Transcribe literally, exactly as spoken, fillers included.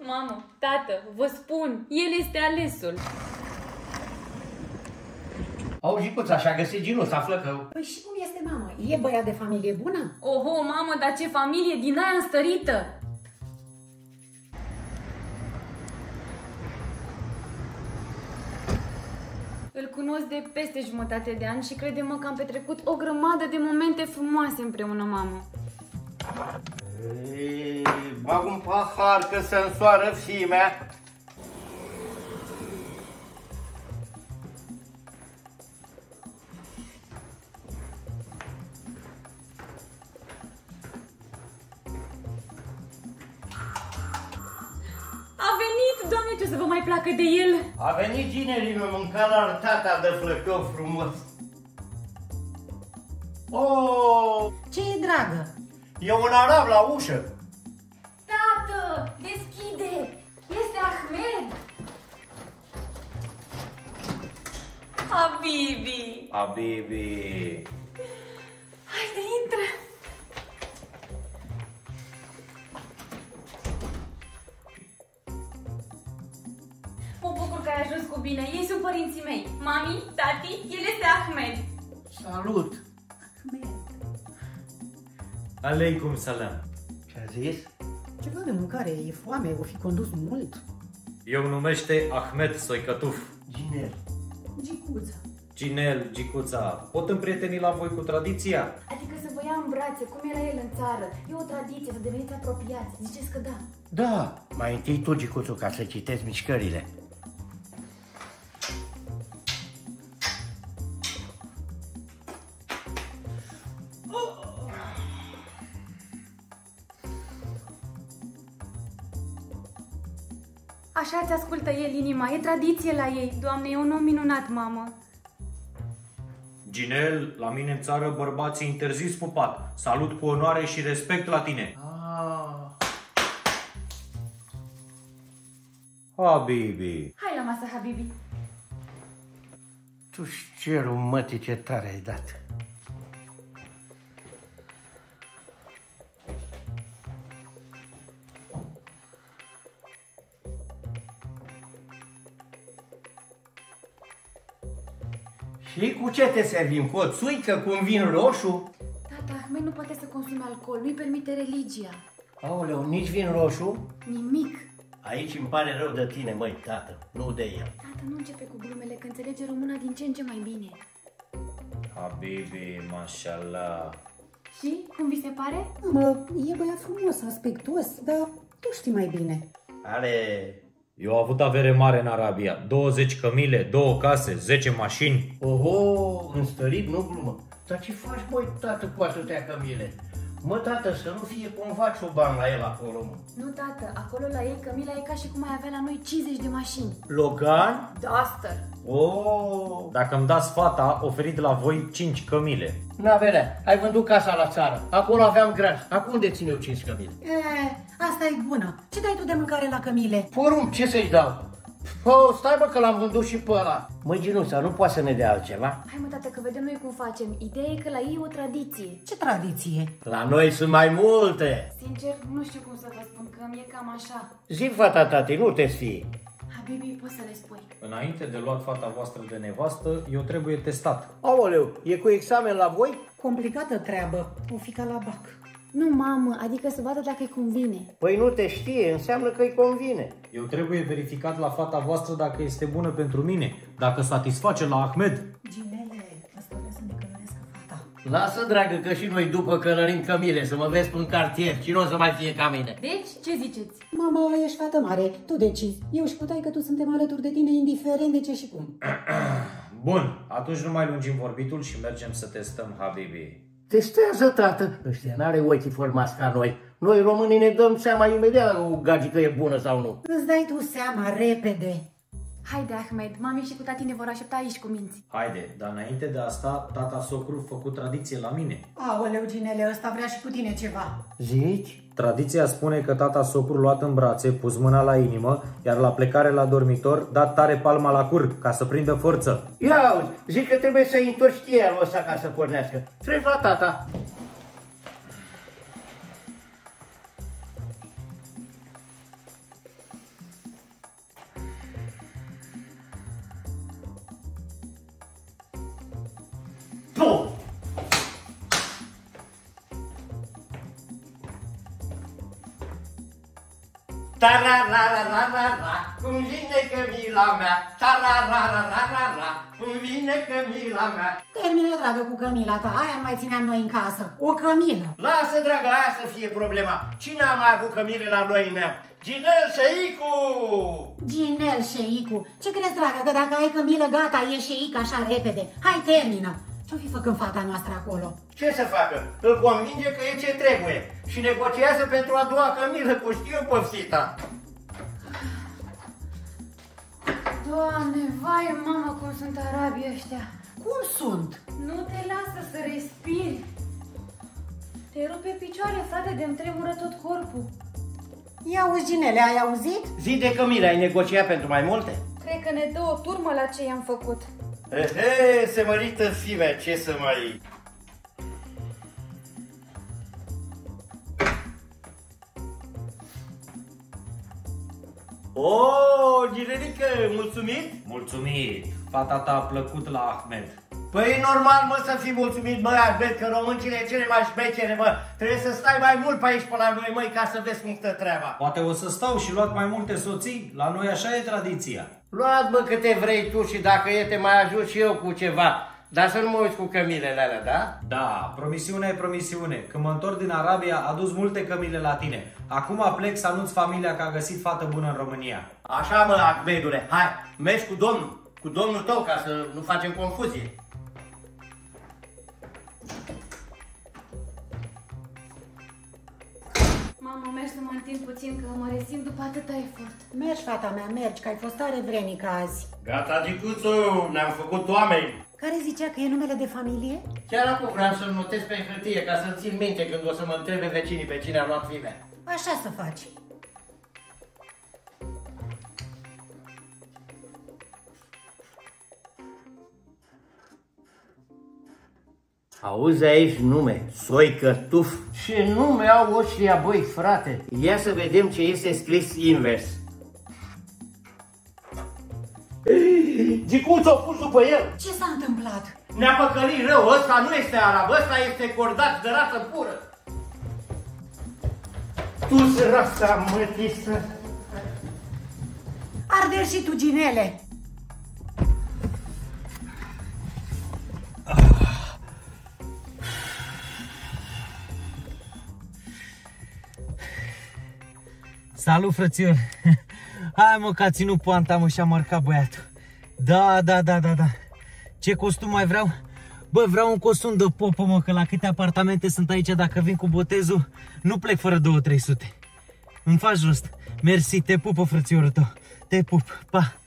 Mamă, tată, vă spun, el este alesul. Auzi, Jicuța, și-a găsit Ginus, află că... Păi și cum este, mamă? E băiat de familie bună? Oho, mamă, dar ce familie din aia înstărită! Îl cunosc de peste jumătate de ani și crede-mă că am petrecut o grămadă de momente frumoase împreună, mamă. Ei, bag un pahar că se însoară fimea. A venit, Doamne, ce o să vă mai placă de el? A venit ginerii, mi-a mâncat la tata de flăcău frumos. Oh, Ce e, dragă? e un arab la ușă. Tată, deschide! Este Ahmed! Habibi! Habibi. Haide, intră! Mă bucur că ai ajuns cu bine. Ei sunt părinții mei. Mami, tati, el este Ahmed. Salut. Ahmed. Aleikum salam. Ce-a zis? Ceva de mâncare, e foame, o fi condus mult. Eu numește Ahmed Soicătuf. Ginel. Gicuța. Ginel, Gicuța, pot împrieteni la voi cu tradiția? Adică să vă ia în brațe, cum era el în țară. E o tradiție, să deveniți apropiați. Ziceți că da. Da. Mai întâi tu, Gicuțu, ca să citesc mișcările. Așa ți ascultă el inima, e tradiție la ei. Doamne, e un om minunat, mamă. Ginel, la mine în țară bărbații interzis pupat. Salut cu onoare și respect la tine. Ah. Habibi. Hai la masă, Habibi. Tu cerul, mătii, ce tare ai dat. Și cu ce te servim? Cu o țuică, cu un vin roșu? Tata, Ahmed nu poate să consume alcool, nu-i permite religia. Aoleu, nici vin roșu? Nimic. Aici îmi pare rău de tine, măi, tată, nu de el. Tată, nu începe cu glumele, că înțelege româna din ce în ce mai bine. Habibi, mashallah. Și? Cum vi se pare? Mă, e băiat frumos, aspectuos, dar tu știi mai bine. Are... Eu am avut avere mare în Arabia. douăzeci cămile, două case, zece mașini. Oho, înstărit, nu glumă. Dar ce faci, băi, tată, cu atâtea cămile? Mă, tată, să nu fie cumva cioban la el acolo, mă. Nu, tată, acolo la ei Camila e ca și cum ai avea la noi cincizeci de mașini. Logan? Duster. Oh, Dacă îmi dați fata, oferit la voi cinci cămile. n-avelea, ai vândut casa la țară. Acolo aveam graj. Acum unde țin eu cinci cămile? E, asta e bună. Ce dai tu de mâncare la cămile? Porumb, ce să-i dau? Oh, stai, bă, că l-am vândut și pe ăla. Măi, Ginuța, nu poate să ne dea altceva? Hai, mă, tată, că vedem noi cum facem. Ideea e că la ei e o tradiție. Ce tradiție? La noi sunt mai multe. Sincer, nu știu cum să vă spun, că mi-e cam așa. Zi, fata, tati, nu te sfii. Habibi, poți să le spui. Înainte de luat fata voastră de nevastă, eu trebuie testat. Aoleu, e cu examen la voi? Complicată treabă. O fi ca la bac. Nu, mamă, adică să vadă dacă îi convine. Păi nu te știe, înseamnă că îi convine. Eu trebuie verificat la fata voastră dacă este bună pentru mine, dacă satisface la Ahmed. Ginele, ăsta vrea să ne călărească fata. Lasă, dragă, că și noi după călărim cămile, să mă vezi în cartier, cine o să mai fie ca mine? Deci, ce ziceți? Mama, ești fată mare, tu decizi. Eu și puteai că tu suntem alături de tine, indiferent de ce și cum. Bun, atunci nu mai lungim vorbitul și mergem să testăm, Habibi. Testează, tată. Ăștia n-are ochii formați ca noi. Noi românii ne dăm seama imediat o gagică e bună sau nu. Îți dai tu seama repede. Haide, Ahmed, mami și cu tati ne vor aștepta aici cu minți. Haide, dar înainte de asta, tata socru a făcut tradiție la mine. Aoleu, Ginele, ăsta vrea și cu tine ceva. Zici? Tradiția spune că tata socru luat în brațe, pus mâna la inimă, iar la plecare la dormitor, dat tare palma la cur, ca să prindă forță. Ia auzi, zic că trebuie să-i întorci cheierul ăsta ca să pornească. Treci la tata. Tararararara, cum vine Cămila mea, tararararara, cum vine Cămila mea. Termină, dragă, cu Cămila ta, aia nu mai țineam noi în casă. O Cămilă. Lasă, dragă, aia să fie problema. Cine a mai avut Cămile la noi în neam? Ginel Șeicu! Ginel Șeicu. Ce crezi, dragă, că dacă ai Cămilă, gata, e Șeic așa repede. Hai, termină. Ce-o fi făcând fata noastră acolo? Ce să facă? Îl convinge că e ce trebuie și negociază pentru a doua Cămilă, cu știu pofsita. Doamne, vai, mama, cum sunt arabii ăștia. Cum sunt? Nu te lasă să respiri. Te rupe picioare, frate, de-mi tremură tot corpul. Ia auzi, Ginele, ai auzit? Zi de Cămilă, ai negociat pentru mai multe? Cred că ne dă o turmă la ce i-am făcut. Ehe, se mărită fimea, ce să mai... O, Ginelică, mulțumit? Mulțumit! Fata ta a plăcut la Ahmed. Păi e normal, mă, să fii mulțumit, mă, Ahmed, că româncile cele mai șmechere, mă. Trebuie să stai mai mult pe aici, pe la noi, măi, ca să vezi cum stă treaba. Poate o să stau și luat mai multe soții? La noi așa e tradiția. Luat, bă, câte vrei tu și dacă e, te mai ajut și eu cu ceva. Dar să nu mă uiți cu cămilele alea, da? Da, promisiunea e promisiune. Când mă întorc din Arabia, a dus multe cămile la tine. Acum plec să anunț familia că a găsit fată bună în România. Așa, mă, Ahmedule, hai, mergi cu domnul, cu domnul tău, ca să nu facem confuzie. Mamă, mergi să mă întind puțin, că mă resimt după atâta efort. Mergi, fata mea, mergi, că ai fost tare vrenică azi. Gata, Dicuțu, ne-am făcut oameni. Care zicea că e numele de familie? Chiar acum vreau să-l notez pe hârtie, ca să-l țin minte când o să mă întrebe vecinii pe cine a luat fimea. Așa să faci. Auzi aici nume, Soică Tuf. Ce nume au ăștia, băi, frate? Ia să vedem ce este scris invers. Gicuț o pus după el. Ce s-a întâmplat? Ne-a păcălit rău, ăsta nu este arab, ăsta este cordat de rată pură. Tu sărasa mătisă. Arder și tu, Ginele. Salut, frățior! Hai, mă, că a ținut poanta, mă, și-a marcat băiatul. Da, da, da, da, da. Ce costum mai vreau? Bă, vreau un costum de popă, mă, că la câte apartamente sunt aici, dacă vin cu botezul, nu plec fără două trei sute. Îmi faci rost. Mersi, te pupă, frățiorul tău. Te pup, pa!